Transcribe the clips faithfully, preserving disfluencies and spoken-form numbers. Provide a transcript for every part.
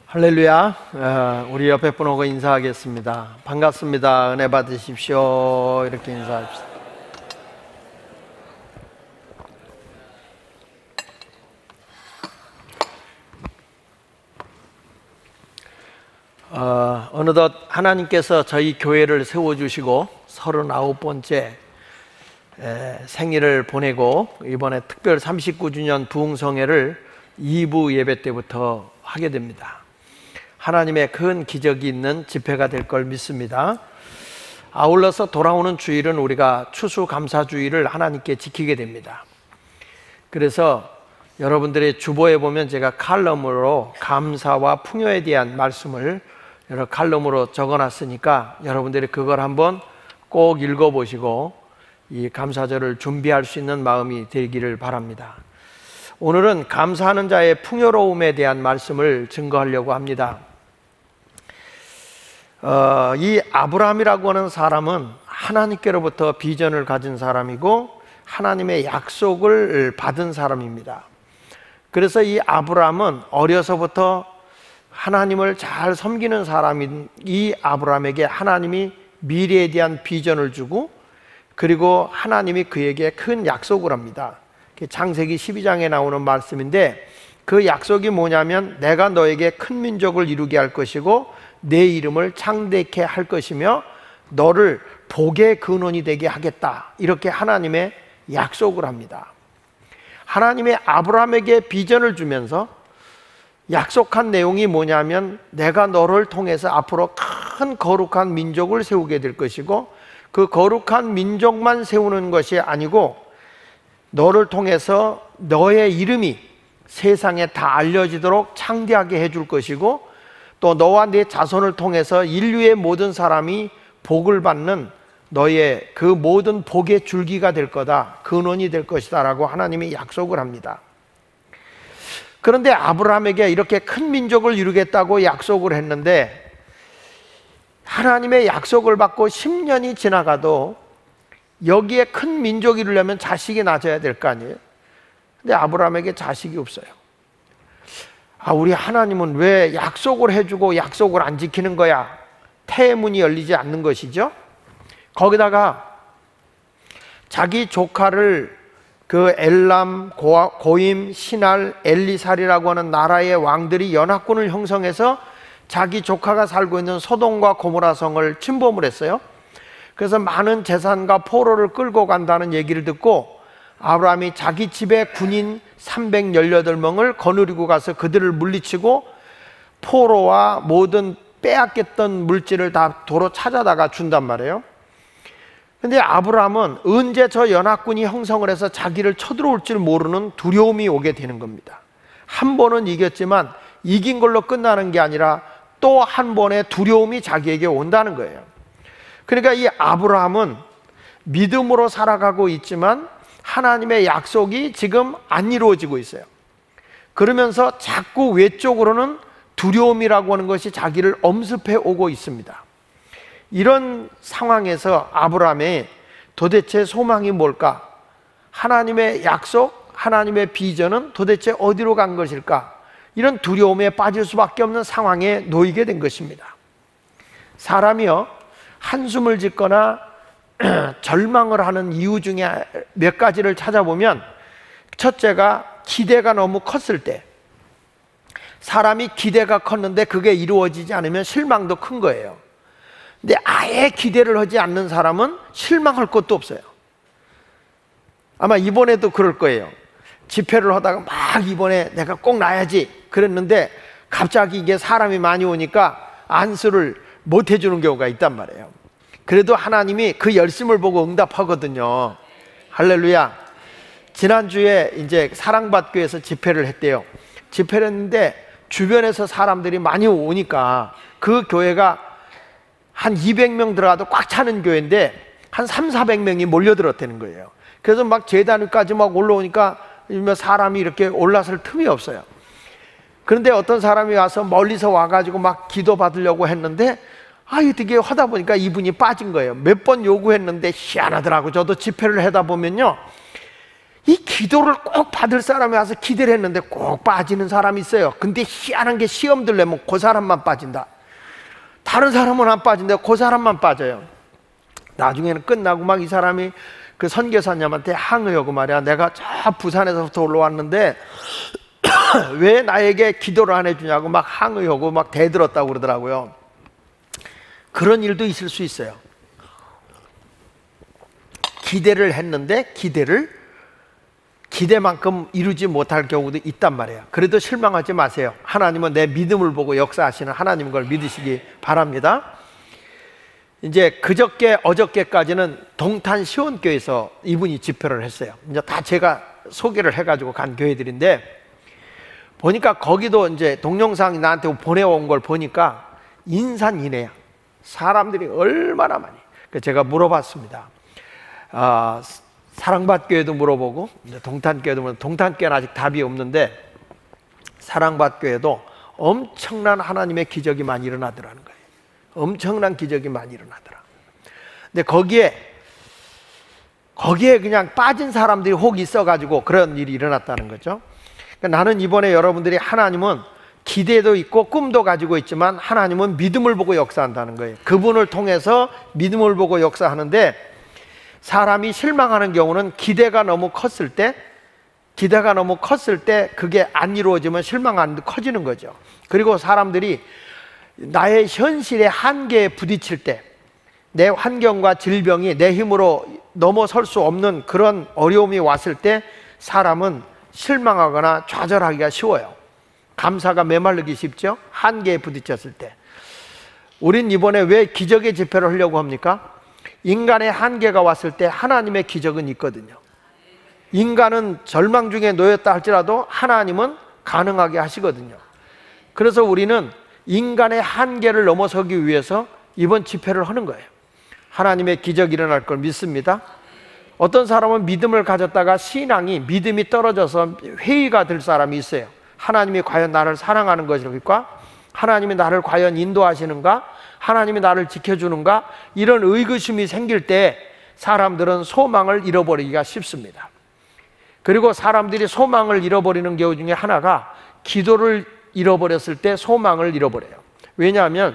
할렐루야. 어, 우리 옆에 분하고 인사하겠습니다. 반갑습니다. 은혜 받으십시오. 이렇게 인사합시다. 어, 어느덧 하나님께서 저희 교회를 세워주시고 서른아홉 번째 에, 생일을 보내고 이번에 특별 삼십구 주년 부흥성회를 이 부 예배 때부터 하게 됩니다. 하나님의 큰 기적이 있는 집회가 될 걸 믿습니다. 아울러서 돌아오는 주일은 우리가 추수감사주일을 하나님께 지키게 됩니다. 그래서 여러분들의 주보에 보면 제가 칼럼으로 감사와 풍요에 대한 말씀을 여러 칼럼으로 적어놨으니까 여러분들이 그걸 한번 꼭 읽어보시고 이 감사절을 준비할 수 있는 마음이 되기를 바랍니다. 오늘은 감사하는 자의 풍요로움에 대한 말씀을 증거하려고 합니다. 어, 이 아브라함이라고 하는 사람은 하나님께로부터 비전을 가진 사람이고 하나님의 약속을 받은 사람입니다. 그래서 이 아브라함은 어려서부터 하나님을 잘 섬기는 사람인 이 아브라함에게 하나님이 미래에 대한 비전을 주고 그리고 하나님이 그에게 큰 약속을 합니다. 창세기 십이 장에 나오는 말씀인데 그 약속이 뭐냐면 내가 너에게 큰 민족을 이루게 할 것이고 내 이름을 창대케 할 것이며 너를 복의 근원이 되게 하겠다. 이렇게 하나님의 약속을 합니다. 하나님의 아브라함에게 비전을 주면서 약속한 내용이 뭐냐면 내가 너를 통해서 앞으로 큰 거룩한 민족을 세우게 될 것이고 그 거룩한 민족만 세우는 것이 아니고 너를 통해서 너의 이름이 세상에 다 알려지도록 창대하게 해줄 것이고 또 너와 네 자손을 통해서 인류의 모든 사람이 복을 받는 너의 그 모든 복의 줄기가 될 거다, 근원이 될 것이다 라고 하나님이 약속을 합니다. 그런데 아브라함에게 이렇게 큰 민족을 이루겠다고 약속을 했는데 하나님의 약속을 받고 십 년이 지나가도 여기에 큰 민족이 이루려면 자식이 낳아야 될 거 아니에요. 근데 아브라함에게 자식이 없어요. 아, 우리 하나님은 왜 약속을 해주고 약속을 안 지키는 거야? 태문이 열리지 않는 것이죠. 거기다가 자기 조카를 그 엘람, 고임, 시날, 엘리살이라고 하는 나라의 왕들이 연합군을 형성해서 자기 조카가 살고 있는 소돔과 고모라 성을 침범을 했어요. 그래서 많은 재산과 포로를 끌고 간다는 얘기를 듣고 아브라함이 자기 집에 군인 삼백십팔 명을 거느리고 가서 그들을 물리치고 포로와 모든 빼앗겼던 물질을 다 도로 찾아다가 준단 말이에요. 근데 아브라함은 언제 저 연합군이 형성을 해서 자기를 쳐들어올 줄 모르는 두려움이 오게 되는 겁니다. 한 번은 이겼지만 이긴 걸로 끝나는 게 아니라 또 한 번의 두려움이 자기에게 온다는 거예요. 그러니까 이 아브라함은 믿음으로 살아가고 있지만 하나님의 약속이 지금 안 이루어지고 있어요. 그러면서 자꾸 외적으로는 두려움이라고 하는 것이 자기를 엄습해 오고 있습니다. 이런 상황에서 아브라함의 도대체 소망이 뭘까? 하나님의 약속, 하나님의 비전은 도대체 어디로 간 것일까? 이런 두려움에 빠질 수밖에 없는 상황에 놓이게 된 것입니다. 사람이요, 한숨을 짓거나 절망을 하는 이유 중에 몇 가지를 찾아보면 첫째가 기대가 너무 컸을 때, 사람이 기대가 컸는데 그게 이루어지지 않으면 실망도 큰 거예요. 근데 아예 기대를 하지 않는 사람은 실망할 것도 없어요. 아마 이번에도 그럴 거예요. 집회를 하다가 막 이번에 내가 꼭 나야지 그랬는데 갑자기 이게 사람이 많이 오니까 안수를 못 해주는 경우가 있단 말이에요. 그래도 하나님이 그 열심을 보고 응답하거든요. 할렐루야. 지난주에 이제 사랑받교에서 집회를 했대요. 집회를 했는데 주변에서 사람들이 많이 오니까 그 교회가 한 이백 명 들어가도 꽉 차는 교회인데 한 삼사백 명이 몰려들었다는 거예요. 그래서 막 재단 위까지 막 올라오니까 사람이 이렇게 올라설 틈이 없어요. 그런데 어떤 사람이 와서 멀리서 와가지고 막 기도 받으려고 했는데 아, 어떻게 하다 보니까 이분이 빠진 거예요. 몇 번 요구했는데 희한하더라고. 저도 집회를 하다 보면요, 이 기도를 꼭 받을 사람이 와서 기대를 했는데 꼭 빠지는 사람이 있어요. 근데 희한한 게 시험들 내면 그 사람만 빠진다. 다른 사람은 안 빠진데 그 사람만 빠져요. 나중에는 끝나고 막 이 사람이 그 선교사님한테 항의하고 말이야, 내가 저 부산에서부터 올라왔는데 왜 나에게 기도를 안 해주냐고 막 항의하고 막 대들었다고 그러더라고요. 그런 일도 있을 수 있어요. 기대를 했는데 기대를 기대만큼 이루지 못할 경우도 있단 말이에요. 그래도 실망하지 마세요. 하나님은 내 믿음을 보고 역사하시는 하나님인 걸 믿으시기 바랍니다. 이제 그저께 어저께까지는 동탄 시온교에서 이분이 집회를 했어요. 이제 다 제가 소개를 해가지고 간 교회들인데, 보니까 거기도 이제 동영상이 나한테 보내온 걸 보니까 인산인해야 사람들이 얼마나 많이. 그래서 제가 물어봤습니다. 아, 사랑밭교회도 물어보고 동탄교회도 물어보고, 동탄교회는 아직 답이 없는데 사랑밭교회도 엄청난 하나님의 기적이 많이 일어나더라는 거예요. 엄청난 기적이 많이 일어나더라. 근데 거기에 거기에 그냥 빠진 사람들이 혹 있어가지고 그런 일이 일어났다는 거죠. 그러니까 나는 이번에 여러분들이, 하나님은 기대도 있고 꿈도 가지고 있지만 하나님은 믿음을 보고 역사한다는 거예요. 그분을 통해서 믿음을 보고 역사하는데, 사람이 실망하는 경우는 기대가 너무 컸을 때 기대가 너무 컸을 때 그게 안 이루어지면 실망이 커지는 거죠. 그리고 사람들이 나의 현실의 한계에 부딪힐 때, 내 환경과 질병이 내 힘으로 넘어설 수 없는 그런 어려움이 왔을 때 사람은 실망하거나 좌절하기가 쉬워요. 감사가 메말르기 쉽죠. 한계에 부딪혔을 때. 우린 이번에 왜 기적의 집회를 하려고 합니까? 인간의 한계가 왔을 때 하나님의 기적은 있거든요. 인간은 절망 중에 놓였다 할지라도 하나님은 가능하게 하시거든요. 그래서 우리는 인간의 한계를 넘어서기 위해서 이번 집회를 하는 거예요. 하나님의 기적이 일어날 걸 믿습니다. 어떤 사람은 믿음을 가졌다가 신앙이, 믿음이 떨어져서 회의가 될 사람이 있어요. 하나님이 과연 나를 사랑하는 것일까? 하나님이 나를 과연 인도하시는가? 하나님이 나를 지켜주는가? 이런 의구심이 생길 때 사람들은 소망을 잃어버리기가 쉽습니다. 그리고 사람들이 소망을 잃어버리는 경우 중에 하나가, 기도를 잃어버렸을 때 소망을 잃어버려요. 왜냐하면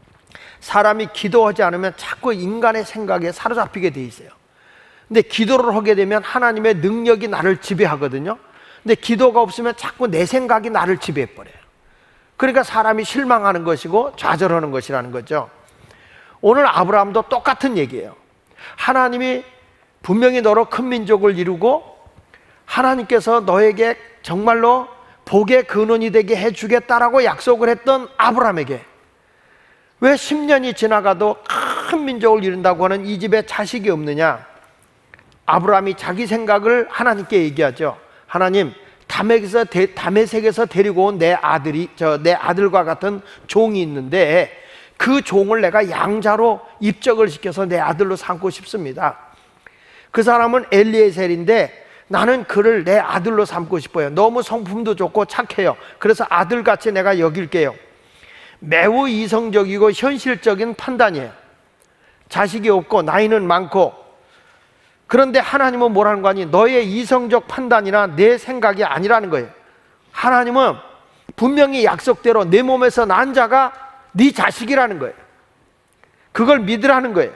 사람이 기도하지 않으면 자꾸 인간의 생각에 사로잡히게 돼 있어요. 근데 기도를 하게 되면 하나님의 능력이 나를 지배하거든요. 근데 기도가 없으면 자꾸 내 생각이 나를 지배해버려요. 그러니까 사람이 실망하는 것이고 좌절하는 것이라는 거죠. 오늘 아브라함도 똑같은 얘기예요. 하나님이 분명히 너로 큰 민족을 이루고 하나님께서 너에게 정말로 복의 근원이 되게 해주겠다라고 약속을 했던 아브라함에게 왜 십 년이 지나가도 큰 민족을 이룬다고 하는 이 집에 자식이 없느냐? 아브라함이 자기 생각을 하나님께 얘기하죠. 하나님, 다메섹에서, 다메섹에서 데리고 온 내 아들이, 저 내 아들과 같은 종이 있는데 그 종을 내가 양자로 입적을 시켜서 내 아들로 삼고 싶습니다. 그 사람은 엘리에셀인데 나는 그를 내 아들로 삼고 싶어요. 너무 성품도 좋고 착해요. 그래서 아들같이 내가 여길게요. 매우 이성적이고 현실적인 판단이에요. 자식이 없고 나이는 많고. 그런데 하나님은 뭐라는 거 아니? 너의 이성적 판단이나 내 생각이 아니라는 거예요. 하나님은 분명히 약속대로 내 몸에서 난 자가 네 자식이라는 거예요. 그걸 믿으라는 거예요.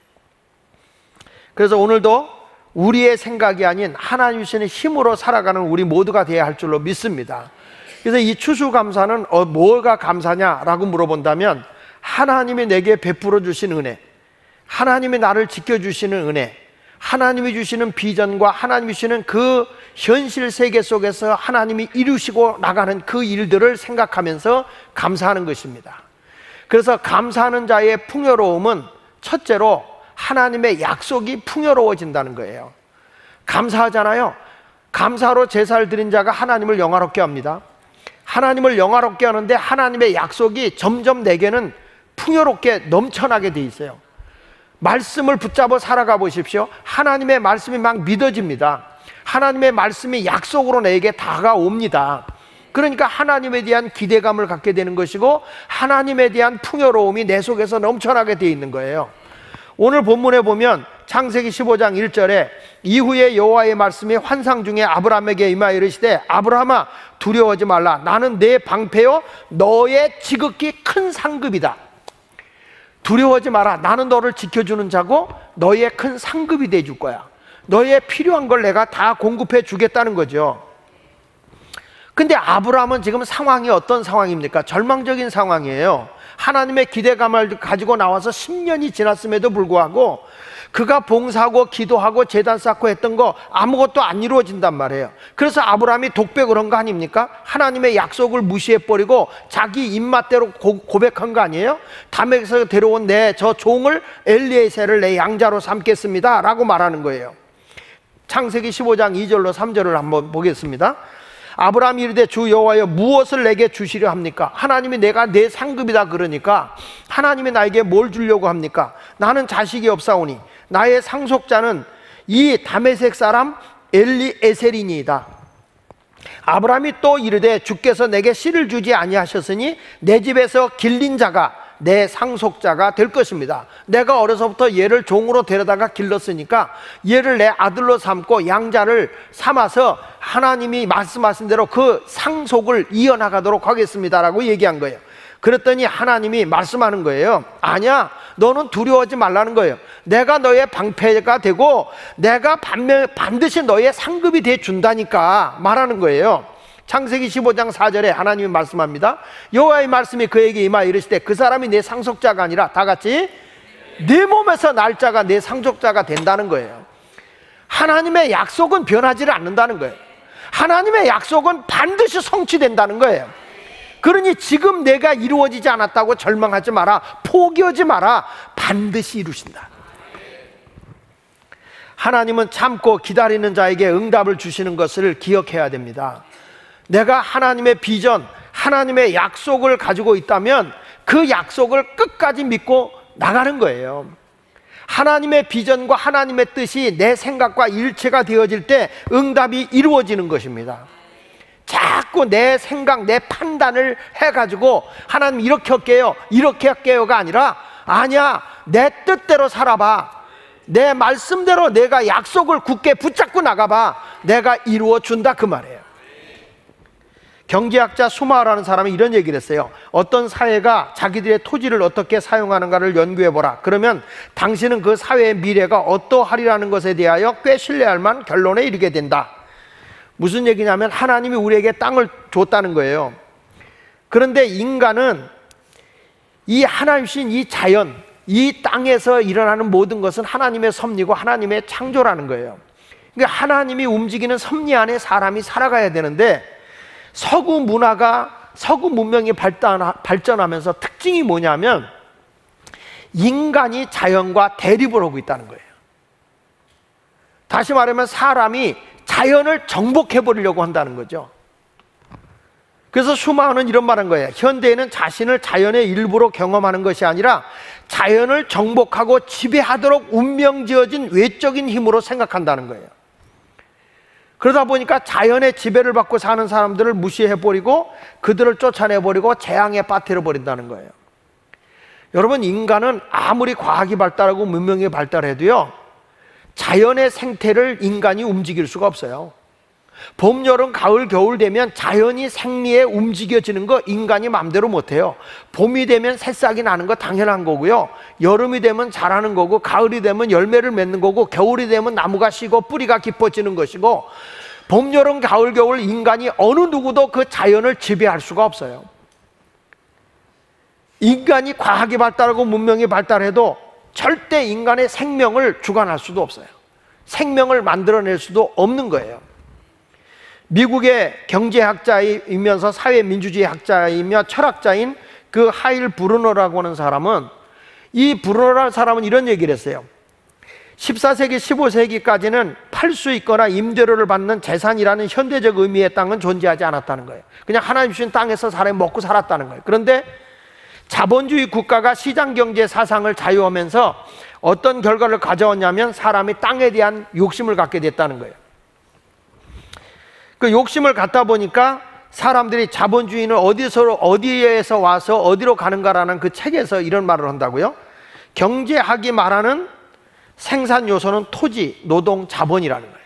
그래서 오늘도 우리의 생각이 아닌 하나님 주시는 힘으로 살아가는 우리 모두가 되어야 할 줄로 믿습니다. 그래서 이 추수감사는 어, 뭐가 감사냐라고 물어본다면, 하나님이 내게 베풀어 주신 은혜, 하나님이 나를 지켜주시는 은혜, 하나님이 주시는 비전과 하나님이 주시는 그 현실 세계 속에서 하나님이 이루시고 나가는 그 일들을 생각하면서 감사하는 것입니다. 그래서 감사하는 자의 풍요로움은 첫째로 하나님의 약속이 풍요로워진다는 거예요. 감사하잖아요. 감사로 제사를 드린 자가 하나님을 영화롭게 합니다. 하나님을 영화롭게 하는데 하나님의 약속이 점점 내게는 풍요롭게 넘쳐나게 돼 있어요. 말씀을 붙잡아 살아가 보십시오. 하나님의 말씀이 막 믿어집니다. 하나님의 말씀이 약속으로 내게 다가옵니다. 그러니까 하나님에 대한 기대감을 갖게 되는 것이고 하나님에 대한 풍요로움이 내 속에서 넘쳐나게 되어 있는 거예요. 오늘 본문에 보면 창세기 십오 장 일 절에 이후에 여호와의 말씀이 환상 중에 아브라함에게 임하여 이르시되 아브라함아 두려워하지 말라. 나는 내 방패요 너의 지극히 큰 상급이다. 두려워하지 마라. 나는 너를 지켜주는 자고 너의 큰 상급이 돼 줄 거야. 너의 필요한 걸 내가 다 공급해 주겠다는 거죠. 근데 아브라함은 지금 상황이 어떤 상황입니까? 절망적인 상황이에요. 하나님의 기대감을 가지고 나와서 십 년이 지났음에도 불구하고 그가 봉사하고 기도하고 제단 쌓고 했던 거 아무것도 안 이루어진단 말이에요. 그래서 아브라함이 독백을 한 거 아닙니까? 하나님의 약속을 무시해버리고 자기 입맛대로 고, 고백한 거 아니에요? 담에서 데려온 내 저 종을 엘리에셀을 내 양자로 삼겠습니다 라고 말하는 거예요. 창세기 십오 장 이 절로 삼 절을 한번 보겠습니다. 아브라함이 이르되 주 여호와여 무엇을 내게 주시려 합니까? 하나님이 내가 내 상급이다 그러니까 하나님이 나에게 뭘 주려고 합니까? 나는 자식이 없사오니 나의 상속자는 이 다메섹 사람 엘리에셀이니이다. 아브라함이 또 이르되 주께서 내게 씨를 주지 아니하셨으니 내 집에서 길린 자가 내 상속자가 될 것입니다. 내가 어려서부터 얘를 종으로 데려다가 길렀으니까 얘를 내 아들로 삼고 양자를 삼아서 하나님이 말씀하신 대로 그 상속을 이어나가도록 하겠습니다 라고 얘기한 거예요. 그랬더니 하나님이 말씀하는 거예요. 아니야, 너는 두려워하지 말라는 거예요. 내가 너의 방패가 되고 내가 반면, 반드시 너의 상급이 돼 준다니까 말하는 거예요. 창세기 십오 장 사 절에 하나님이 말씀합니다. 여호와의 말씀이 그에게 임하여 이르시되 그 사람이 내 상속자가 아니라 다 같이 내 몸에서 날 자가 내 상속자가 된다는 거예요. 하나님의 약속은 변하지를 않는다는 거예요. 하나님의 약속은 반드시 성취된다는 거예요. 그러니 지금 내가 이루어지지 않았다고 절망하지 마라. 포기하지 마라. 반드시 이루신다. 하나님은 참고 기다리는 자에게 응답을 주시는 것을 기억해야 됩니다. 내가 하나님의 비전, 하나님의 약속을 가지고 있다면 그 약속을 끝까지 믿고 나가는 거예요. 하나님의 비전과 하나님의 뜻이 내 생각과 일치가 되어질 때 응답이 이루어지는 것입니다. 자꾸 내 생각, 내 판단을 해가지고 하나님 이렇게 할게요, 이렇게 할게요가 아니라 아니야, 내 뜻대로 살아봐. 내 말씀대로 내가 약속을 굳게 붙잡고 나가봐. 내가 이루어 준다 그 말이에요. 경제학자 수마라는 사람이 이런 얘기를 했어요. 어떤 사회가 자기들의 토지를 어떻게 사용하는가를 연구해보라. 그러면 당신은 그 사회의 미래가 어떠하리라는 것에 대하여 꽤 신뢰할 만한 결론에 이르게 된다. 무슨 얘기냐면 하나님이 우리에게 땅을 줬다는 거예요. 그런데 인간은 이 하나님이신 이 자연, 이 땅에서 일어나는 모든 것은 하나님의 섭리고 하나님의 창조라는 거예요. 그러니까 하나님이 움직이는 섭리 안에 사람이 살아가야 되는데 서구 문화가, 서구 문명이 발달, 발전하면서 특징이 뭐냐면 인간이 자연과 대립을 하고 있다는 거예요. 다시 말하면 사람이 자연을 정복해버리려고 한다는 거죠. 그래서 슈마우는 이런 말한 거예요. 현대에는 자신을 자연의 일부로 경험하는 것이 아니라 자연을 정복하고 지배하도록 운명지어진 외적인 힘으로 생각한다는 거예요. 그러다 보니까 자연의 지배를 받고 사는 사람들을 무시해버리고 그들을 쫓아내버리고 재앙에 빠뜨려버린다는 거예요. 여러분, 인간은 아무리 과학이 발달하고 문명이 발달해도요 자연의 생태를 인간이 움직일 수가 없어요. 봄, 여름, 가을, 겨울 되면 자연이 생리에 움직여지는 거 인간이 마음대로 못해요. 봄이 되면 새싹이 나는 거 당연한 거고요, 여름이 되면 자라는 거고, 가을이 되면 열매를 맺는 거고, 겨울이 되면 나무가 쉬고 뿌리가 깊어지는 것이고, 봄, 여름, 가을, 겨울 인간이 어느 누구도 그 자연을 지배할 수가 없어요. 인간이 과학이 발달하고 문명이 발달해도 절대 인간의 생명을 주관할 수도 없어요. 생명을 만들어낼 수도 없는 거예요. 미국의 경제학자이면서 사회민주주의 학자이며 철학자인 그 하일 브루너라고 하는 사람은, 이 브루너라는 사람은 이런 얘기를 했어요. 십사 세기, 십오 세기까지는 팔 수 있거나 임대료를 받는 재산이라는 현대적 의미의 땅은 존재하지 않았다는 거예요. 그냥 하나님 주신 땅에서 사람이 먹고 살았다는 거예요. 그런데 자본주의 국가가 시장경제 사상을 자유하면서 어떤 결과를 가져왔냐면 사람이 땅에 대한 욕심을 갖게 됐다는 거예요. 그 욕심을 갖다 보니까 사람들이 자본주의는 어디서, 어디에서 와서 어디로 가는가라는 그 책에서 이런 말을 한다고요. 경제학이 말하는 생산 요소는 토지, 노동, 자본이라는 거예요.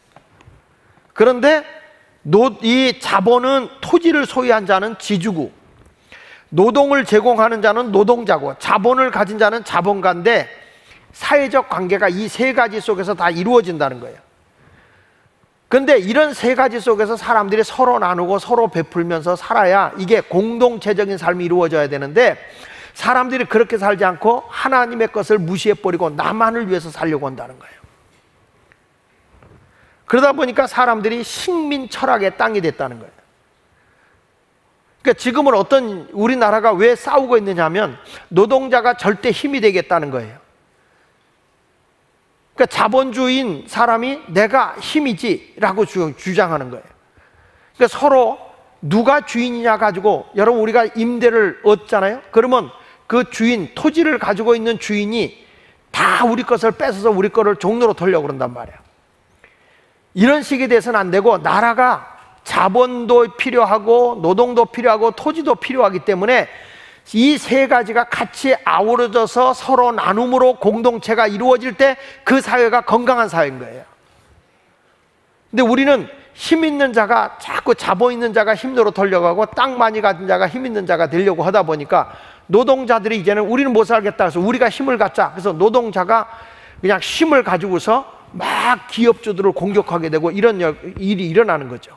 그런데 노, 이 자본은 토지를 소유한 자는 지주고, 노동을 제공하는 자는 노동자고, 자본을 가진 자는 자본가인데 사회적 관계가 이 세 가지 속에서 다 이루어진다는 거예요. 그런데 이런 세 가지 속에서 사람들이 서로 나누고 서로 베풀면서 살아야 이게 공동체적인 삶이 이루어져야 되는데, 사람들이 그렇게 살지 않고 하나님의 것을 무시해버리고 나만을 위해서 살려고 한다는 거예요. 그러다 보니까 사람들이 식민 철학의 땅이 됐다는 거예요. 그러니까 지금은 어떤, 우리나라가 왜 싸우고 있느냐 하면 노동자가 절대 힘이 되겠다는 거예요. 그러니까 자본주의인 사람이 내가 힘이지 라고 주, 주장하는 거예요. 그러니까 서로 누가 주인이냐 가지고, 여러분 우리가 임대를 얻잖아요. 그러면 그 주인, 토지를 가지고 있는 주인이 다 우리 것을 뺏어서 우리 거를 종로로 돌려고 그런단 말이에요. 이런 식이 돼서는 안 되고, 나라가 자본도 필요하고 노동도 필요하고 토지도 필요하기 때문에 이 세 가지가 같이 아우러져서 서로 나눔으로 공동체가 이루어질 때 그 사회가 건강한 사회인 거예요. 근데 우리는 힘 있는 자가 자꾸 자본 있는 자가 힘으로 돌려가고 땅 많이 가진 자가 힘 있는 자가 되려고 하다 보니까 노동자들이 이제는 우리는 못 살겠다 해서 우리가 힘을 갖자. 그래서 노동자가 그냥 힘을 가지고서 막 기업주들을 공격하게 되고 이런 일이 일어나는 거죠.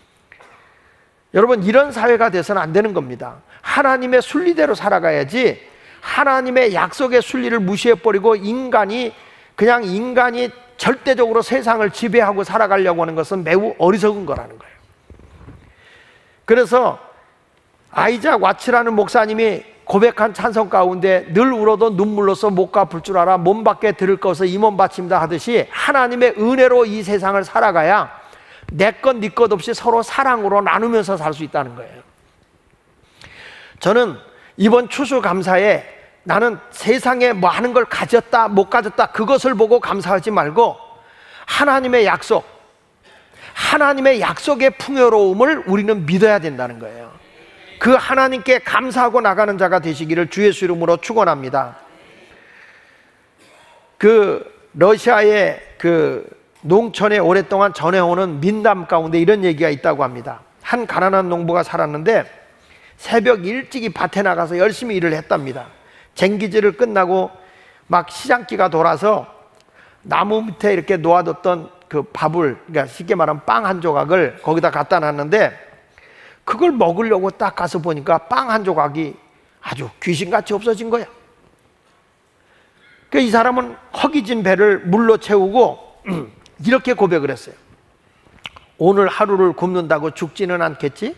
여러분, 이런 사회가 돼서는 안 되는 겁니다. 하나님의 순리대로 살아가야지, 하나님의 약속의 순리를 무시해버리고 인간이 그냥 인간이 절대적으로 세상을 지배하고 살아가려고 하는 것은 매우 어리석은 거라는 거예요. 그래서 아이작 와츠라는 목사님이 고백한 찬송 가운데 늘 울어도 눈물로써 못 갚을 줄 알아 몸 밖에 들을 것을 이 몸 바친다 하듯이 하나님의 은혜로 이 세상을 살아가야 내 것 네 것 없이 서로 사랑으로 나누면서 살 수 있다는 거예요. 저는 이번 추수감사에 나는 세상에 뭐 하는 걸 가졌다 못 가졌다 그것을 보고 감사하지 말고 하나님의 약속, 하나님의 약속의 풍요로움을 우리는 믿어야 된다는 거예요. 그 하나님께 감사하고 나가는 자가 되시기를 주 예수 이름으로 축원합니다. 그 러시아의 그 농촌에 오랫동안 전해오는 민담 가운데 이런 얘기가 있다고 합니다. 한 가난한 농부가 살았는데 새벽 일찍이 밭에 나가서 열심히 일을 했답니다. 쟁기질을 끝나고 막 시장기가 돌아서 나무 밑에 이렇게 놓아뒀던 그 밥을, 그러니까 쉽게 말하면 빵 한 조각을 거기다 갖다 놨는데 그걸 먹으려고 딱 가서 보니까 빵 한 조각이 아주 귀신같이 없어진 거야. 그러니까 이 사람은 허기진 배를 물로 채우고 이렇게 고백을 했어요. 오늘 하루를 굶는다고 죽지는 않겠지?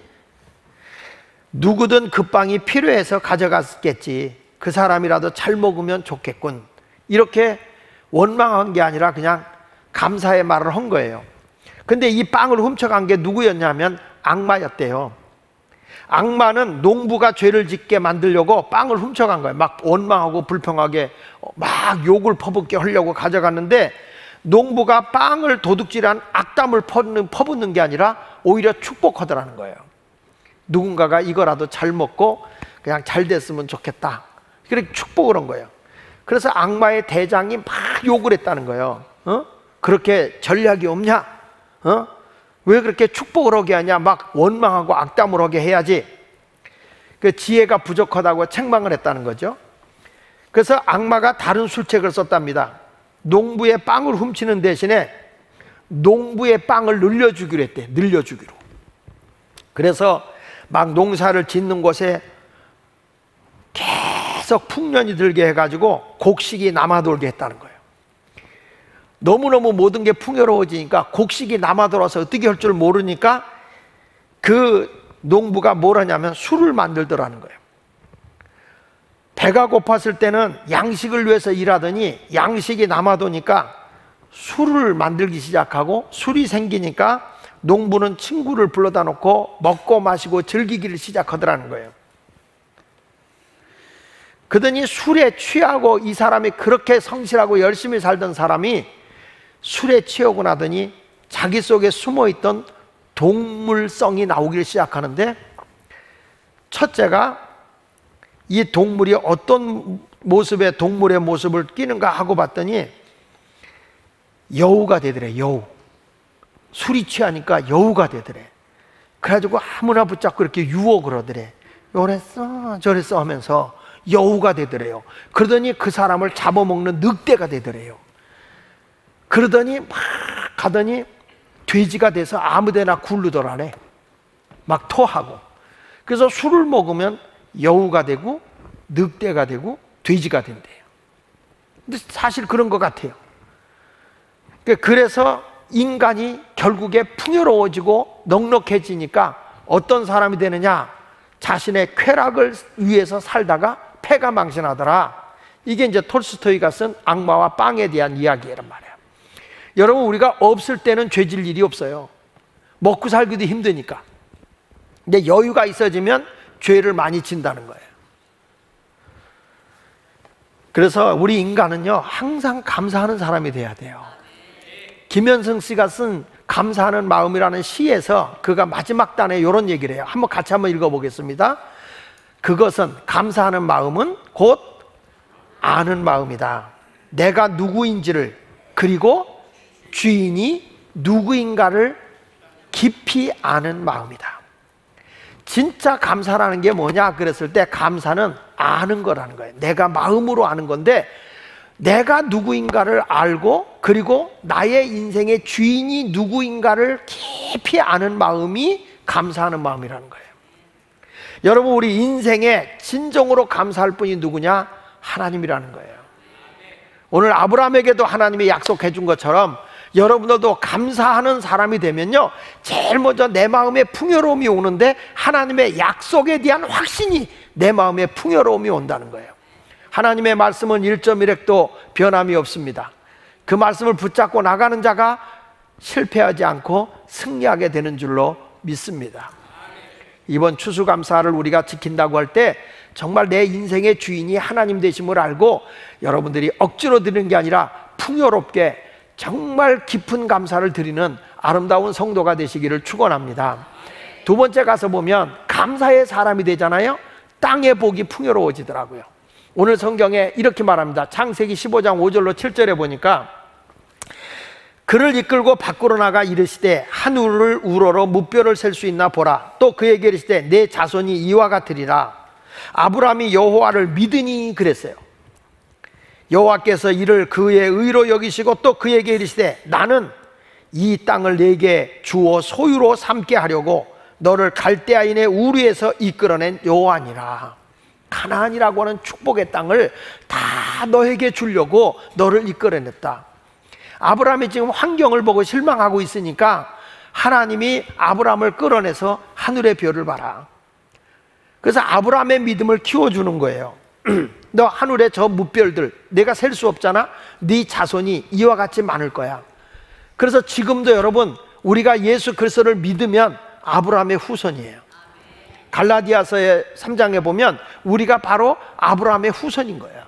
누구든 그 빵이 필요해서 가져갔겠지. 그 사람이라도 잘 먹으면 좋겠군. 이렇게 원망한 게 아니라 그냥 감사의 말을 한 거예요. 근데 이 빵을 훔쳐간 게 누구였냐면 악마였대요. 악마는 농부가 죄를 짓게 만들려고 빵을 훔쳐간 거예요. 막 원망하고 불평하게 막 욕을 퍼붓게 하려고 가져갔는데 농부가 빵을 도둑질한 악담을 퍼붓는, 퍼붓는 게 아니라 오히려 축복하더라는 거예요. 누군가가 이거라도 잘 먹고 그냥 잘 됐으면 좋겠다. 그렇게 축복을 한 거예요. 그래서 악마의 대장이 막 욕을 했다는 거예요. 어? 그렇게 전략이 없냐? 어? 왜 그렇게 축복을 하게 하냐? 막 원망하고 악담을 하게 해야지. 그 지혜가 부족하다고 책망을 했다는 거죠. 그래서 악마가 다른 술책을 썼답니다. 농부의 빵을 훔치는 대신에 농부의 빵을 늘려주기로 했대. 늘려주기로. 그래서 막 농사를 짓는 곳에 계속 풍년이 들게 해가지고 곡식이 남아돌게 했다는 거예요. 너무너무 모든 게 풍요로워지니까 곡식이 남아돌아서 어떻게 할 줄 모르니까 그 농부가 뭘 하냐면 술을 만들더라는 거예요. 배가 고팠을 때는 양식을 위해서 일하더니 양식이 남아도니까 술을 만들기 시작하고 술이 생기니까 농부는 친구를 불러다 놓고 먹고 마시고 즐기기를 시작하더라는 거예요. 그러더니 술에 취하고 이 사람이 그렇게 성실하고 열심히 살던 사람이 술에 취하고 나더니 자기 속에 숨어있던 동물성이 나오기 시작하는데 첫째가 이 동물이 어떤 모습의 동물의 모습을 띠는가 하고 봤더니 여우가 되더래. 여우. 술이 취하니까 여우가 되더래. 그래가지고 아무나 붙잡고 이렇게 유혹을 하더래. 요랬어 저랬어 하면서 여우가 되더래요. 그러더니 그 사람을 잡아먹는 늑대가 되더래요. 그러더니 막 가더니 돼지가 돼서 아무데나 굴르더라네. 막 토하고. 그래서 술을 먹으면 여우가 되고 늑대가 되고 돼지가 된대요. 근데 사실 그런 것 같아요. 그래서 인간이 결국에 풍요로워지고 넉넉해지니까 어떤 사람이 되느냐? 자신의 쾌락을 위해서 살다가 패가 망신하더라. 이게 이제 톨스토이가 쓴 악마와 빵에 대한 이야기란 말이에요. 여러분, 우리가 없을 때는 죄질 일이 없어요. 먹고 살기도 힘드니까. 근데 여유가 있어지면 죄를 많이 진다는 거예요. 그래서 우리 인간은요, 항상 감사하는 사람이 돼야 돼요. 김현승 씨가 쓴 감사하는 마음이라는 시에서 그가 마지막 단에 이런 얘기를 해요. 한번 같이 한번 읽어보겠습니다. 그것은, 감사하는 마음은 곧 아는 마음이다. 내가 누구인지를, 그리고 주인이 누구인가를 깊이 아는 마음이다. 진짜 감사라는 게 뭐냐 그랬을 때, 감사는 아는 거라는 거예요. 내가 마음으로 아는 건데, 내가 누구인가를 알고, 그리고 나의 인생의 주인이 누구인가를 깊이 아는 마음이 감사하는 마음이라는 거예요. 여러분, 우리 인생에 진정으로 감사할 분이 누구냐? 하나님이라는 거예요. 오늘 아브라함에게도 하나님이 약속해 준 것처럼 여러분들도 감사하는 사람이 되면요, 제일 먼저 내 마음에 풍요로움이 오는데, 하나님의 약속에 대한 확신이 내 마음에 풍요로움이 온다는 거예요. 하나님의 말씀은 일 점 일 획도 변함이 없습니다. 그 말씀을 붙잡고 나가는 자가 실패하지 않고 승리하게 되는 줄로 믿습니다. 이번 추수감사를 우리가 지킨다고 할 때 정말 내 인생의 주인이 하나님 되심을 알고, 여러분들이 억지로 드리는 게 아니라 풍요롭게 정말 깊은 감사를 드리는 아름다운 성도가 되시기를 축원합니다. 두 번째 가서 보면 감사의 사람이 되잖아요. 땅의 복이 풍요로워지더라고요. 오늘 성경에 이렇게 말합니다. 창세기 십오 장 오 절로 칠 절에 보니까, 그를 이끌고 밖으로 나가 이르시되 하늘을 우러러 무뼈를 셀 수 있나 보라. 또 그에게 이르시되 내 자손이 이와 같으리라. 아브라함이 여호와를 믿으니 그랬어요. 여호와께서 이를 그의 의로 여기시고, 또 그에게 이르시되 나는 이 땅을 내게 주어 소유로 삼게 하려고 너를 갈대아인의 우르에서 이끌어낸 여호와니라. 가나안이라고 하는 축복의 땅을 다 너에게 주려고 너를 이끌어냈다. 아브라함이 지금 환경을 보고 실망하고 있으니까 하나님이 아브라함을 끌어내서 하늘의 별을 봐라. 그래서 아브라함의 믿음을 키워주는 거예요. 너 하늘의 저 무별들 내가 셀 수 없잖아. 네 자손이 이와 같이 많을 거야. 그래서 지금도 여러분, 우리가 예수 그리스도를 믿으면 아브라함의 후손이에요. 갈라디아서의 삼 장에 보면 우리가 바로 아브라함의 후손인 거예요.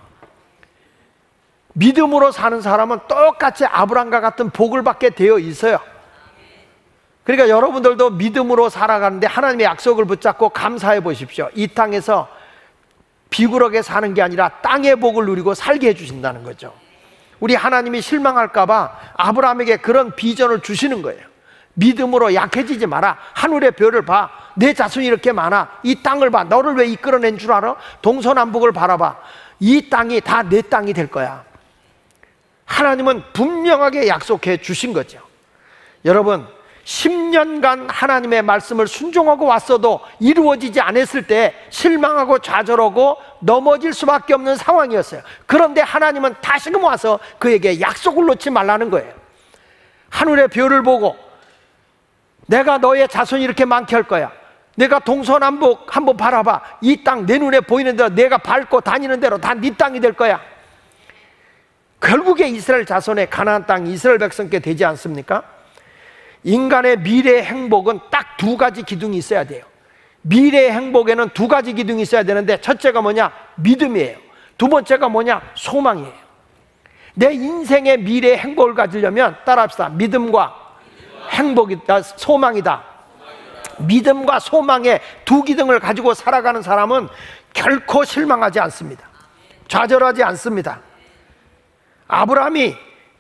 믿음으로 사는 사람은 똑같이 아브라함과 같은 복을 받게 되어 있어요. 그러니까 여러분들도 믿음으로 살아가는데 하나님의 약속을 붙잡고 감사해 보십시오. 이 땅에서 비굴하게 사는 게 아니라 땅의 복을 누리고 살게 해주신다는 거죠. 우리 하나님이 실망할까 봐 아브라함에게 그런 비전을 주시는 거예요. 믿음으로 약해지지 마라. 하늘의 별을 봐. 내 자손이 이렇게 많아. 이 땅을 봐. 너를 왜 이끌어낸 줄 알아? 동서남북을 바라봐. 이 땅이 다 내 땅이 될 거야. 하나님은 분명하게 약속해 주신 거죠. 여러분, 십 년간 하나님의 말씀을 순종하고 왔어도 이루어지지 않았을 때 실망하고 좌절하고 넘어질 수밖에 없는 상황이었어요. 그런데 하나님은 다시금 와서 그에게 약속을 놓지 말라는 거예요. 하늘의 별을 보고 내가 너의 자손이 이렇게 많게 할 거야. 내가 동서남북 한번 바라봐. 이 땅 내 눈에 보이는 대로 내가 밟고 다니는 대로 다 네 땅이 될 거야. 결국에 이스라엘 자손의 가나안 땅이 이스라엘 백성께 되지 않습니까? 인간의 미래의 행복은 딱 두 가지 기둥이 있어야 돼요. 미래의 행복에는 두 가지 기둥이 있어야 되는데, 첫째가 뭐냐? 믿음이에요. 두 번째가 뭐냐? 소망이에요. 내 인생의 미래의 행복을 가지려면 따라합시다. 믿음과 행복이다, 소망이다. 믿음과 소망의 두 기둥을 가지고 살아가는 사람은 결코 실망하지 않습니다. 좌절하지 않습니다. 아브라함이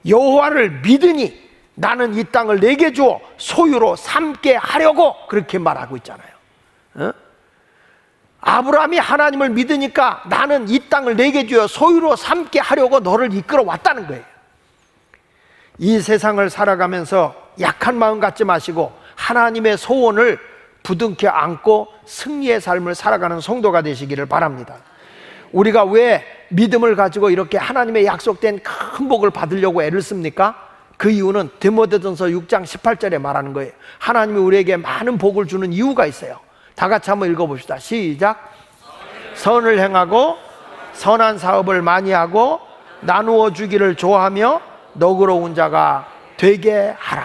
여호와를 믿으니 나는 이 땅을 내게 주어 소유로 삼게 하려고 그렇게 말하고 있잖아요. 어? 아브라함이 하나님을 믿으니까 나는 이 땅을 내게 주어 소유로 삼게 하려고 너를 이끌어 왔다는 거예요. 이 세상을 살아가면서 약한 마음 갖지 마시고 하나님의 소원을 부둥켜 안고 승리의 삶을 살아가는 성도가 되시기를 바랍니다. 우리가 왜 믿음을 가지고 이렇게 하나님의 약속된 큰 복을 받으려고 애를 씁니까? 그 이유는 디모데전서 육 장 십팔 절에 말하는 거예요. 하나님이 우리에게 많은 복을 주는 이유가 있어요. 다 같이 한번 읽어봅시다. 시작. 선을 행하고 선한 사업을 많이 하고 나누어 주기를 좋아하며 너그러운 자가 되게 하라.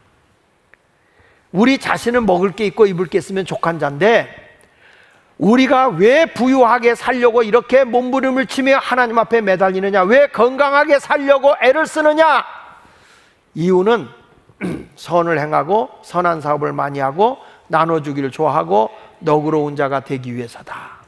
우리 자신은 먹을 게 있고 입을 게 있으면 족한 자인데 우리가 왜 부유하게 살려고 이렇게 몸부림을 치며 하나님 앞에 매달리느냐, 왜 건강하게 살려고 애를 쓰느냐? 이유는 선을 행하고 선한 사업을 많이 하고 나눠주기를 좋아하고 너그러운 자가 되기 위해서다.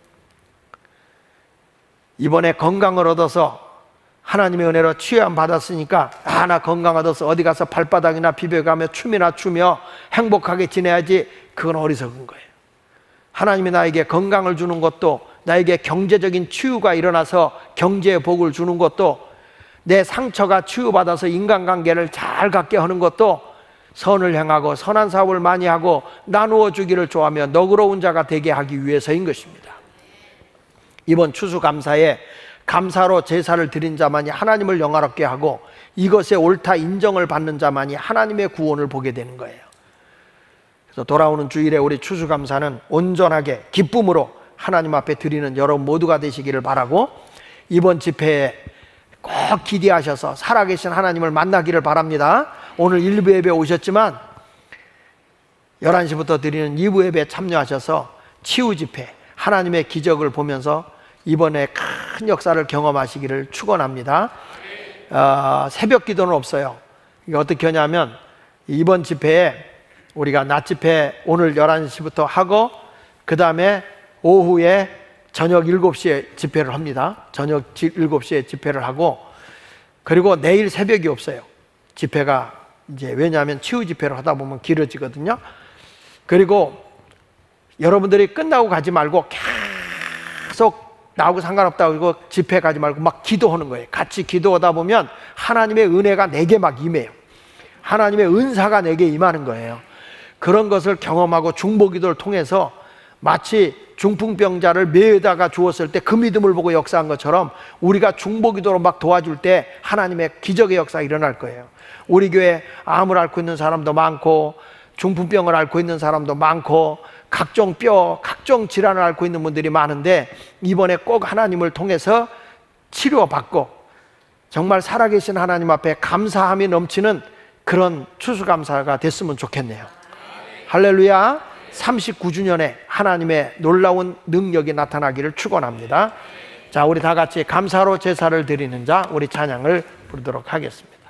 이번에 건강을 얻어서 하나님의 은혜로 취함 받았으니까 아, 나 건강하셔서 어디 가서 발바닥이나 비벼가며 춤이나 추며 행복하게 지내야지. 그건 어리석은 거예요. 하나님이 나에게 건강을 주는 것도, 나에게 경제적인 치유가 일어나서 경제의 복을 주는 것도, 내 상처가 치유받아서 인간관계를 잘 갖게 하는 것도 선을 행하고 선한 사업을 많이 하고 나누어 주기를 좋아하며 너그러운 자가 되게 하기 위해서인 것입니다. 이번 추수감사에 감사로 제사를 드린 자만이 하나님을 영화롭게 하고 이것에 옳다 인정을 받는 자만이 하나님의 구원을 보게 되는 거예요. 그래서 돌아오는 주일에 우리 추수감사는 온전하게 기쁨으로 하나님 앞에 드리는 여러분 모두가 되시기를 바라고, 이번 집회에 꼭 기대하셔서 살아계신 하나님을 만나기를 바랍니다. 오늘 일 부 예배 오셨지만 열한 시부터 드리는 이 부 예배에 참여하셔서 치유 집회, 하나님의 기적을 보면서 이번에 큰 역사를 경험하시기를 축원합니다. 어, 새벽 기도는 없어요. 이게 어떻게 하냐면 이번 집회에 우리가 낮 집회 오늘 열한 시부터 하고 그 다음에 오후에 저녁 일곱 시에 집회를 합니다. 저녁 일곱 시에 집회를 하고, 그리고 내일 새벽이 없어요. 집회가 이제 왜냐하면 치유 집회를 하다 보면 길어지거든요. 그리고 여러분들이 끝나고 가지 말고 계속 나하고 상관없다고 이거 집회 가지 말고 막 기도하는 거예요. 같이 기도하다 보면 하나님의 은혜가 내게 막 임해요. 하나님의 은사가 내게 임하는 거예요. 그런 것을 경험하고 중보기도를 통해서 마치 중풍병자를 매에다가 주었을 때 그 믿음을 보고 역사한 것처럼 우리가 중보기도로 막 도와줄 때 하나님의 기적의 역사가 일어날 거예요. 우리 교회 암을 앓고 있는 사람도 많고 중풍병을 앓고 있는 사람도 많고 각종 뼈, 각종 질환을 앓고 있는 분들이 많은데 이번에 꼭 하나님을 통해서 치료받고 정말 살아계신 하나님 앞에 감사함이 넘치는 그런 추수감사가 됐으면 좋겠네요. 할렐루야. 삼십구 주년에 하나님의 놀라운 능력이 나타나기를 축원합니다. 자, 우리 다 같이 감사로 제사를 드리는 자, 우리 찬양을 부르도록 하겠습니다.